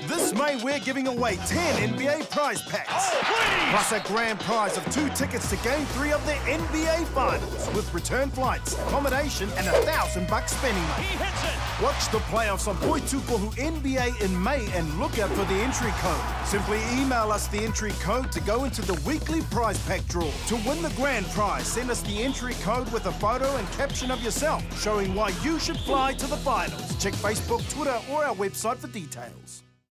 This May, we're giving away 10 NBA prize packs. Plus a grand prize of 2 tickets to Game 3 of the NBA Finals with return flights, accommodation, and $1,000 spending money. He hits it. Watch the playoffs on Poitukohu NBA in May and look out for the entry code. Simply email us the entry code to go into the weekly prize pack draw. To win the grand prize, send us the entry code with a photo and caption of yourself showing why you should fly to the finals. Check Facebook, Twitter, or our website for details.